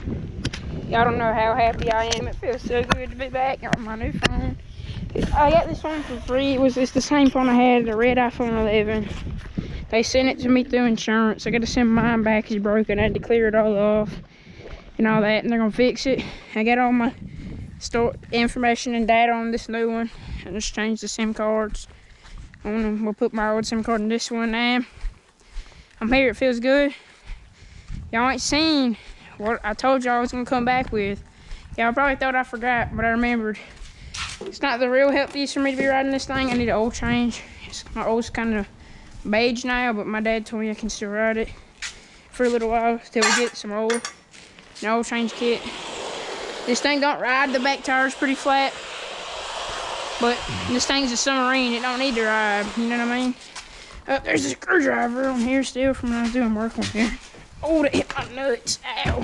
Y'all don't know how happy I am. It feels so good to be back on my new phone. I got this phone for free. It's the same phone I had, the red iPhone 11. They sent it to me through insurance. I got to send mine back. It's broken. I had to clear it all off and all that, and they're gonna fix it. I got all my store information and data on this new one. I just changed the SIM cards. We'll put my old SIM card in this one now. I'm here. It feels good. Y'all ain't seen what I told y'all I was gonna come back with. Y'all probably thought I forgot, but I remembered. It's not the real healthiest for me to be riding this thing. I need an oil change. My oil's kind of beige now, but my dad told me I can still ride it for a little while till we get some oil. An oil change kit. This thing don't ride. The back tire's pretty flat, but this thing's a submarine. It don't need to ride. You know what I mean? Oh, there's a screwdriver on here still from when I was doing work on here. Oh, that hit my nuts. Ow.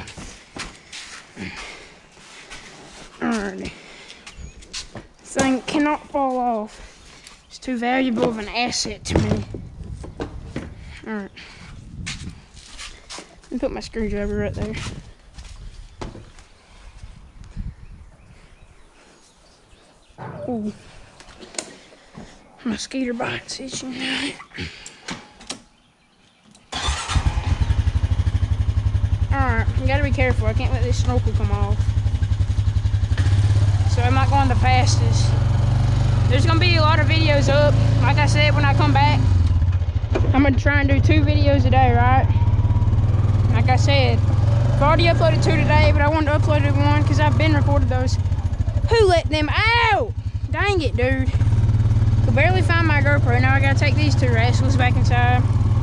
Alrighty. This thing cannot fall off. It's too valuable of an asset to me. Alright. Let me put my screwdriver right there. Ooh. My skater bite's itching now. Alright, you gotta be careful. I can't let this snorkel come off. So I'm not going the fastest. There's gonna be a lot of videos up. Like I said, when I come back, I'm gonna try and do 2 videos a day, right? Like I said, I've already uploaded 2 today, but I wanted to upload one because I've been recording those. Who let them out? Dang it, dude. Could barely find my GoPro. Now I gotta take these 2 rascals back inside.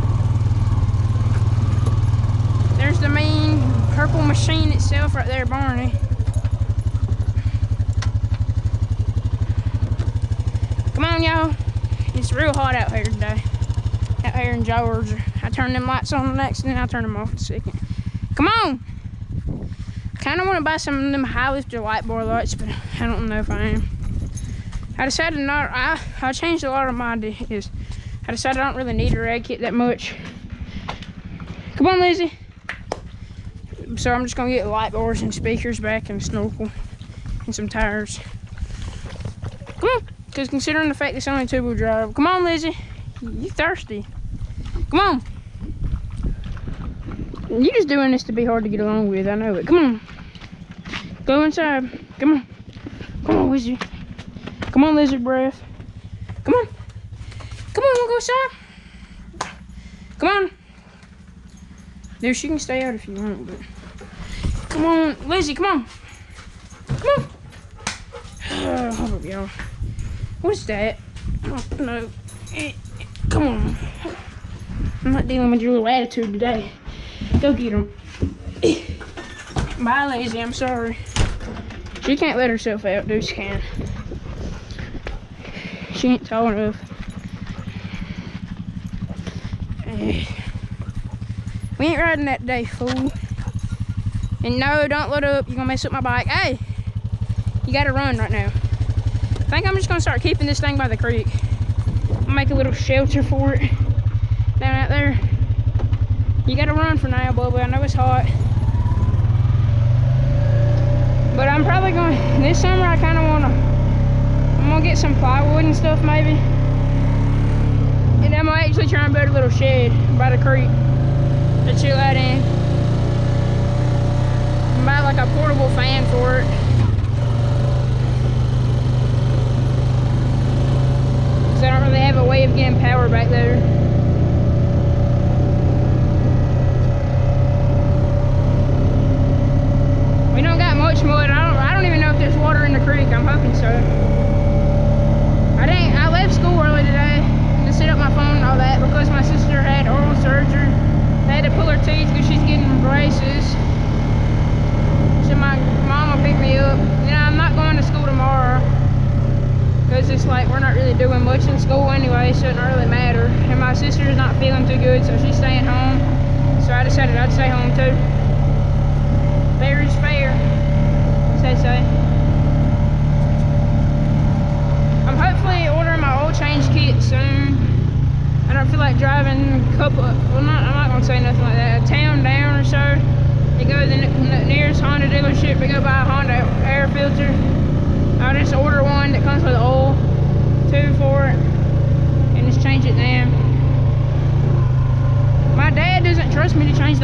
There's the mean purple machine itself right there, Barney. Come on, y'all. It's real hot out here today. Out here in Georgia. I turned them lights on next and then I turn them off in a second. Come on. I kind of want to buy some of them high lifter light bar lights, but I don't know if I am. I decided not, I changed a lot of my ideas. I decided I don't really need a rag kit that much. Come on, Lizzie. So I'm just gonna get light bars and speakers back and a snorkel and some tires. Come on, because considering the fact it's only 2-wheel drive. Come on, Lizzie. You thirsty. Come on. You're just doing this to be hard to get along with. I know it. Come on. Go inside. Come on. Come on, Lizzie. Come on, lizard breath. Come on. Come on, we'll go inside. Come on. There, she can stay out if you want, but come on, Lizzie, come on. Come on. Hold up, y'all. What's that? Oh, no. Come on. I'm not dealing with your little attitude today. Go get him. Bye, Lizzie, I'm sorry. She can't let herself out, dude. She can. She ain't tall enough. We ain't riding that today, fool. And no, don't load up. You're gonna mess up my bike. Hey, you gotta run right now. I think I'm just gonna start keeping this thing by the creek. I'll make a little shelter for it down out there. You gotta run for now, Bubba. I know it's hot. But I'm probably going, this summer I kinda I'm gonna get some plywood and stuff maybe. And I'm gonna actually try and build a little shed by the creek to chill out in. And buy like a portable fan for it. Cause I don't really have a way of getting power back there. We don't got much mud. I don't even know if there's water in the creek. I'm hoping so. I left school early today to set up my phone and all that because my sister had oral surgery. They had to pull her teeth because she's getting braces. So my mom will pick me up. You know, I'm not going to school tomorrow because it's like we're not really doing much in school anyway, so it doesn't really matter. And my sister's not feeling too good, so she's staying home. So I decided I'd stay home too. Fair is fair, as they say. I'm hopefully ordering my oil change kit soon. I don't feel like driving a couple, well, I'm not gonna say nothing like that, a town down or so to go to the nearest Honda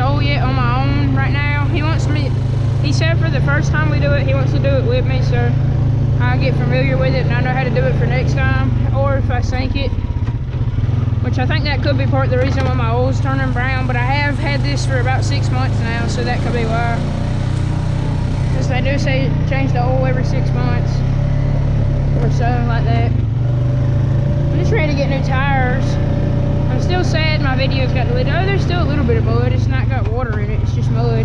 hole yet on my own right now. He said for the first time we do it, he wants to do it with me, so I get familiar with it and I know how to do it for next time. Or if I sink it, which I think that could be part of the reason why my oil's turning brown, but I have had this for about 6 months now, so that could be why. Because they do say change the oil every 6 months or so, like that. I'm just ready to get new tires. I'm still sad my videos got deleted. Oh, there's still a little bit of mud. It's not got water in it, it's just mud.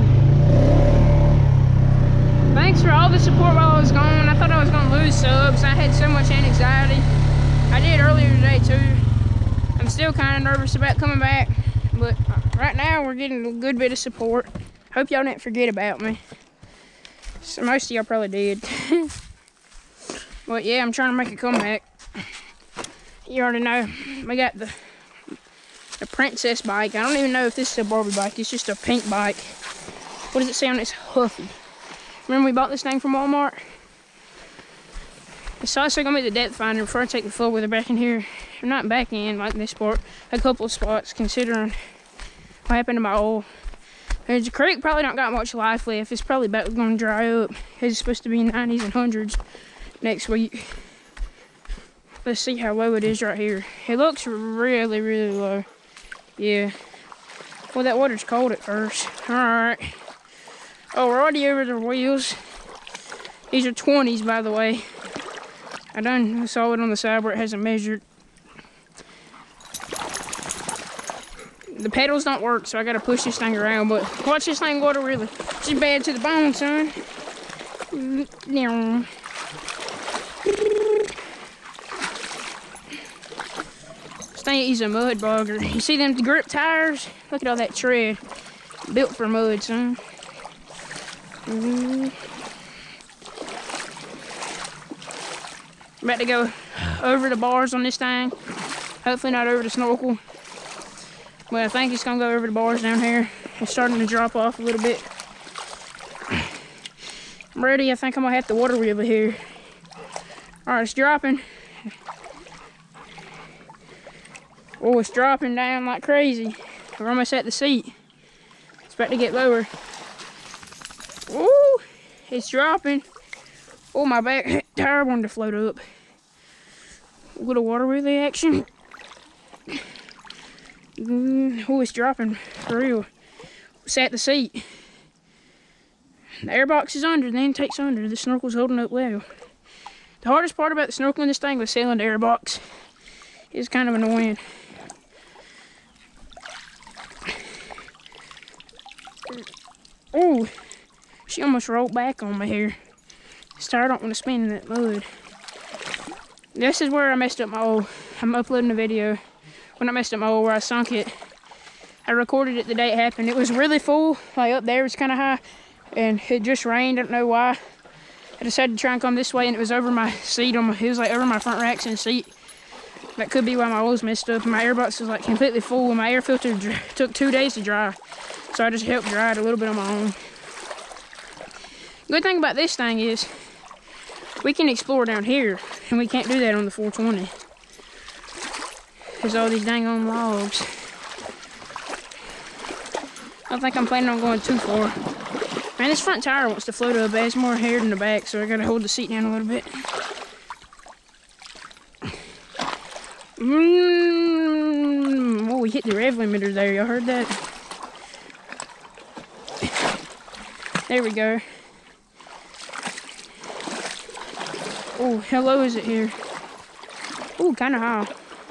Thanks for all the support while I was gone. I thought I was going to lose subs. I had so much anxiety. I did earlier today too. I'm still kind of nervous about coming back, but right now we're getting a good bit of support. Hope y'all didn't forget about me. So most of y'all probably did. But yeah, I'm trying to make a comeback. You already know, we got the Princess bike. I don't even know if this is a Barbie bike. It's just a pink bike. What does it say on it? It's Huffy. Remember we bought this thing from Walmart? It's also going to be the depth finder before I take the full wheeler back in here. I'm not back in like this part. A couple of spots considering what happened to my oil. The creek probably don't got much life left. It's probably about going to dry up. It's supposed to be 90s and 100s next week. Let's see how low it is right here. It looks really, really low. Yeah. Well, that water's cold at first. Alright. Oh, we're already over the wheels. These are 20s, by the way. I saw it on the side where it hasn't measured. The pedals don't work, so I gotta push this thing around, but watch this thing go to really. She's bad to the bone, son. This thing is a mud bogger. You see them grip tires? Look at all that tread. Built for mud, son. About to go over the bars on this thing. Hopefully not over the snorkel. But I think it's gonna go over the bars down here. It's starting to drop off a little bit. I'm ready. I think I'm gonna have to water wheel it here. All right, it's dropping. Oh, it's dropping down like crazy. We're almost at the seat. It's about to get lower. Ooh, it's dropping. Oh, my back tire wanted to float up. A little water wheel action. Oh, it's dropping for real. It's at the seat. The airbox is under, then it takes under. The snorkel's holding up well. The hardest part about the snorkel in this thing was sealing the airbox. It's kind of annoying. Oh, she almost rolled back on me here. This tire don't want to spin in that mud. This is where I messed up my oil. I'm uploading a video when I messed up my oil where I sunk it. I recorded it the day it happened. It was really full, like up there was kind of high, and it just rained. I don't know why. I decided to try and come this way, and it was over my seat. It was like over my front racks and seat. That could be why my oil's messed up. My airbox was like completely full, and my air filter took 2 days to dry. So I just helped dry it a little bit on my own. Good thing about this thing is we can explore down here, and we can't do that on the 420. There's all these dang on logs. I don't think I'm planning on going too far. Man, this front tire wants to float up. It has more hair than the back, so I gotta hold the seat down a little bit. Oh, we hit the rev limiter there. Y'all heard that? There we go. Oh, how low is it here? Oh, kind of high.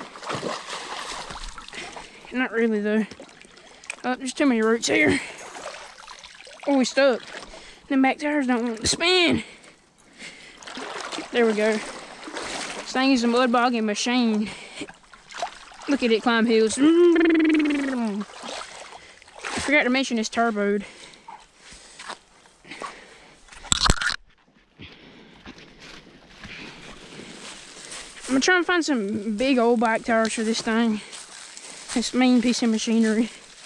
Not really, though. Oh, there's too many roots here. Oh, we stuck. Them back tires don't want to spin. There we go. This thing is a mud bogging machine. Look at it climb hills. I forgot to mention it's turboed. I'm gonna try and find some big old bike tires for this thing. This mean piece of machinery.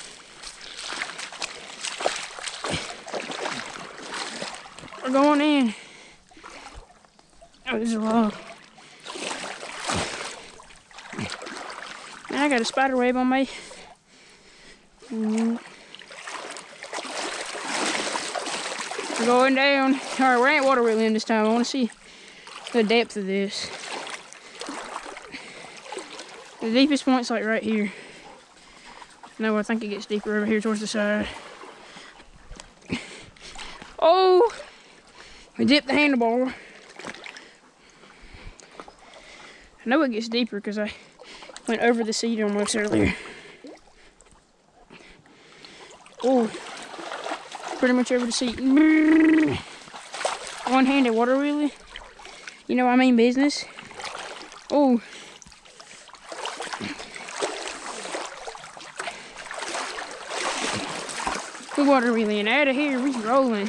We're going in. Oh, there's a log. Man, I got a spider web on me. We're going down. All right, we're at water wheeling this time. I want to see the depth of this. The deepest point's like right here. No, I think it gets deeper over here towards the side. Oh, we dipped the handlebar. I know it gets deeper because I went over the seat almost earlier. Oh, pretty much over the seat. One-handed water wheelie. You know I mean business. Oh. We're water wheeling out of here. We're rolling.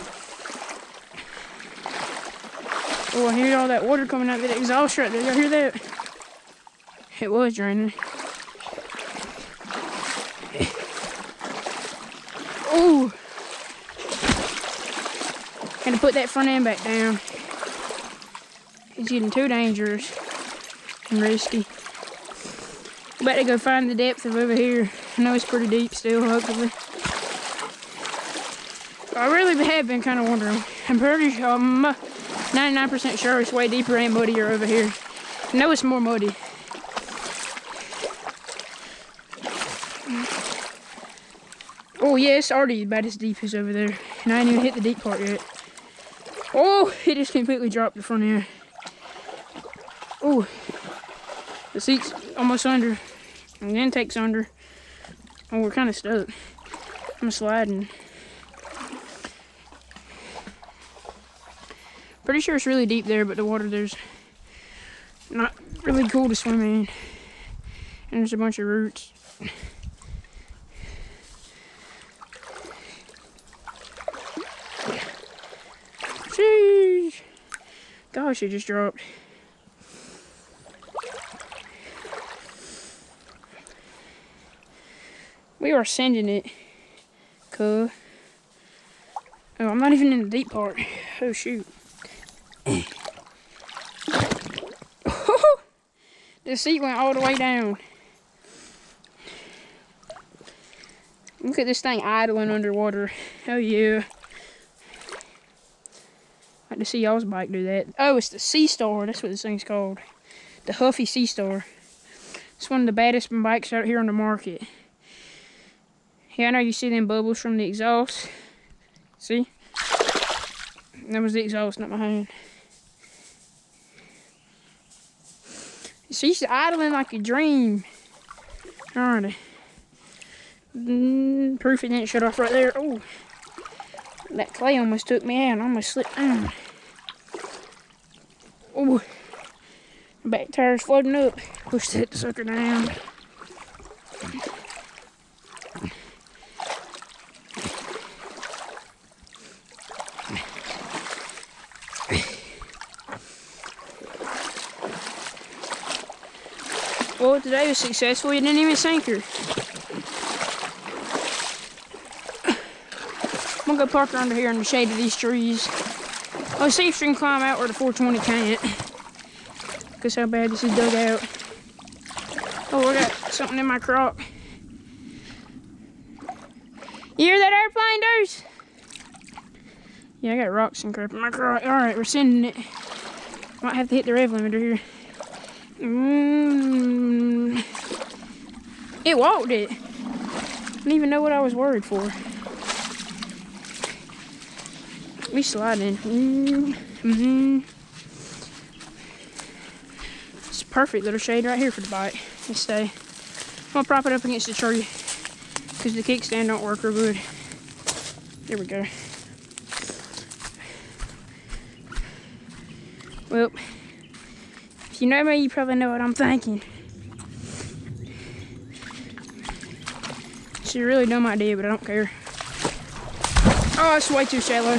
Oh, I hear all that water coming out of the exhaust right there. Y'all hear that? It was draining. Oh! Had to put that front end back down. It's getting too dangerous and risky. Better go find the depth of over here. I know it's pretty deep still, hopefully. I really have been kind of wondering. I'm pretty sure, 99% sure it's way deeper and muddier over here. I know it's more muddy. Oh yeah, it's already about as deep as over there. And I ain't even hit the deep part yet. Oh, it just completely dropped the front end. Oh, the seat's almost under. And the intake's under. Oh, we're kind of stuck. I'm sliding. Pretty sure it's really deep there, but the water there's not really cool to swim in. And there's a bunch of roots. Sheesh. Gosh, it just dropped. We are sending it, cuh. Oh, I'm not even in the deep part. Oh, shoot. The seat went all the way down. Look at this thing idling underwater. Oh yeah. I'd like to see y'all's bike do that. Oh, it's the Seastar. That's what this thing's called. The Huffy Seastar. It's one of the baddest bikes out here on the market. Yeah, I know you see them bubbles from the exhaust. See? That was the exhaust, not my hand. She's idling like a dream. Alrighty. Proof it didn't shut off right there. Oh, that clay almost took me out. I almost slipped down. Oh, back tire's floating up. Push that sucker down. Well, today was successful. You didn't even sink her. I'm gonna go park her under here in the shade of these trees. Let's see if she can climb out where the 420 can't. Because how bad this is dug out. Oh, I got something in my crock. You hear that airplane, Deuce? Yeah, I got rocks and crap in my crock. Alright, we're sending it. Might have to hit the rev limiter here. It walked it. Didn't even know what I was worried for. We sliding. It's a perfect little shade right here for the bike. Let's stay. I'm gonna prop it up against the tree because the kickstand don't work real good. There we go. Well, if you know me, you probably know what I'm thinking. It's a really dumb idea, but I don't care. Oh, it's way too shallow.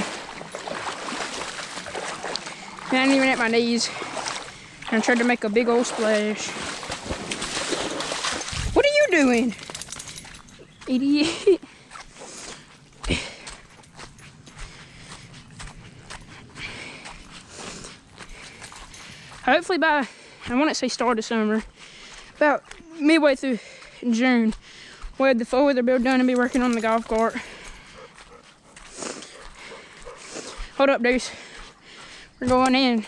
I ain't even at my knees. And I tried to make a big old splash. What are you doing? Idiot. Hopefully by, I want to say start of summer, about midway through June, we'll have the 4-wheeler build done and be working on the golf cart. Hold up, Deuce. We're going in.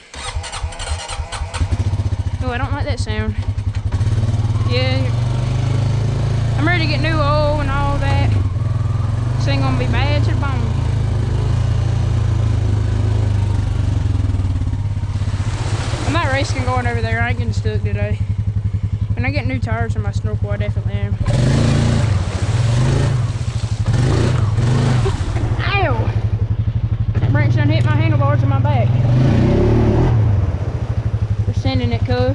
Oh, I don't like that sound. Yeah. I'm ready to get new oil and all that. This ain't gonna be bad to the bone. I'm not risking going over there. I ain't getting stuck today. When I get new tires on my snorkel, I definitely am. Ow! That branch done hit my handlebars on my back. We're sending it, cuz.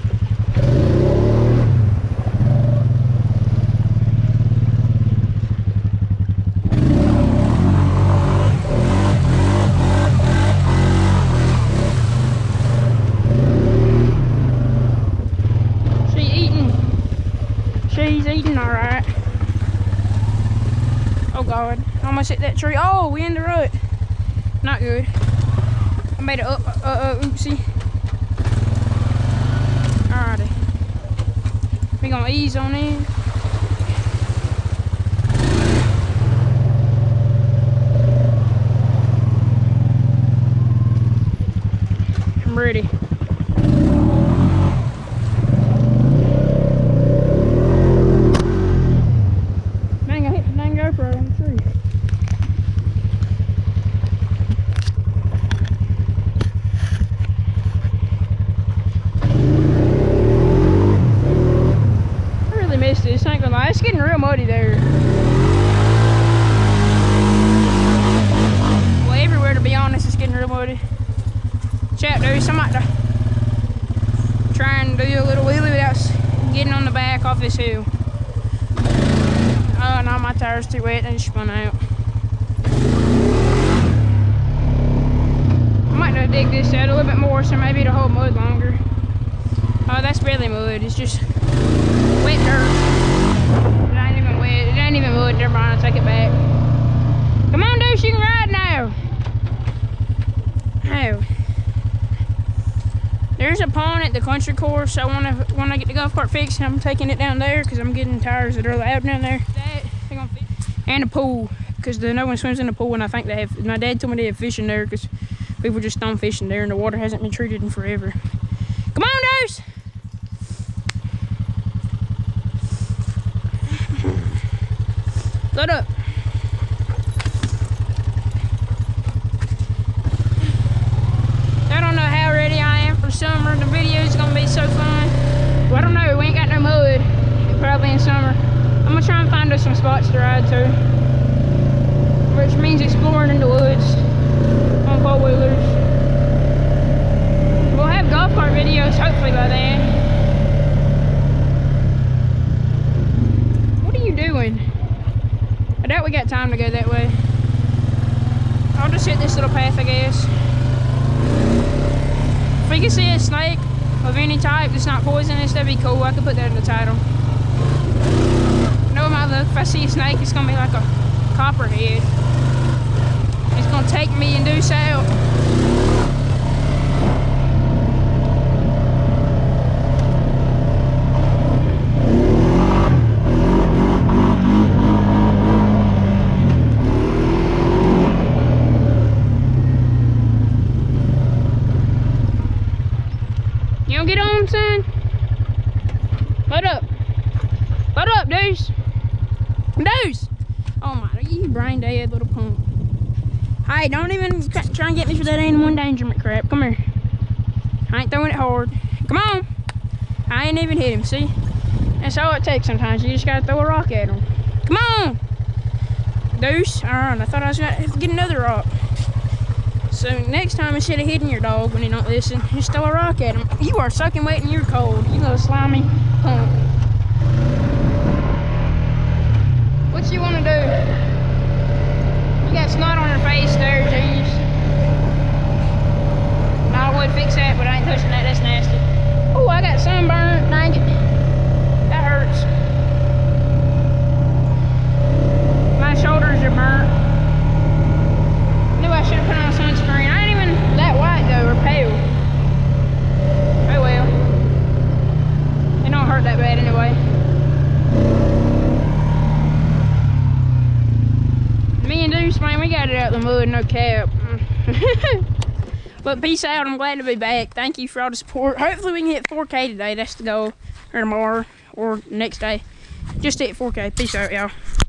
She's eating alright. Oh God, I almost hit that tree. Oh, we in the rut. Not good. I made it up, oopsie. Alrighty. We gonna ease on in. I'm ready. Dang, I hit the dang GoPro on the tree. This ain't gonna lie, it's getting real muddy there. Well, everywhere to be honest, it's getting real muddy. Chat, dude, I might try and do a little wheelie without getting on the back off this hill. Oh no, my tire's too wet, they just spun out. I might have to dig this out a little bit more so maybe it'll hold mud longer. Oh, that's barely mud, it's just wet dirt. It ain't even wet. It ain't even mud. Never mind. I'll take it back. Come on, Deuce. You can ride now. Oh. There's a pond at the country course. So when I get the golf cart fixed, I'm taking it down there because I'm getting tires that are loud down there. And a pool because no one swims in the pool, and I think they have. My dad told me they have fish in there because people just stone fishing there, and the water hasn't been treated in forever. Come on, Deuce. Load up. I don't know how ready I am for summer. The video is gonna be so fun. Well, I don't know. We ain't got no mud. Probably in summer. I'm gonna try and find us some spots to ride to, which means exploring in the woods on four-wheelers. We'll have golf cart videos hopefully by then. What are you doing? I doubt we got time to go that way. I'll just hit this little path, I guess. If we can see a snake of any type that's not poisonous, that'd be cool. I could put that in the title. No, my luck, if I see a snake, it's gonna be like a copperhead. It's gonna take me and Deuce out. Get on, son. Load up. Load up, Deuce. Deuce. Oh my, you brain dead little punk. Hey, don't even try and get me for that animal endangerment crap. Come here. I ain't throwing it hard. Come on. I ain't even hit him, see? That's all it takes sometimes. You just gotta throw a rock at him. Come on. Deuce. Alright, I thought I was gonna have to get another rock. So next time, instead of hitting your dog when he don't listen, just throw a rock at him. You are soaking wet and you're cold, you little slimy punk. What you want to do? You got snot on your face there, jeez. No, I would fix that, but I ain't touching that. That's nasty. Oh, I got sunburn. Dang it. That hurts. My shoulders are burnt. Knew I should have put on sunscreen. I ain't even that white though, or pale. Oh well. It don't hurt that bad anyway. Me and Deuce, man, we got it out of the mud, no cap. But peace out. I'm glad to be back. Thank you for all the support. Hopefully we can hit 4K today. That's the goal. Or tomorrow or next day. Just hit 4K. Peace out, y'all.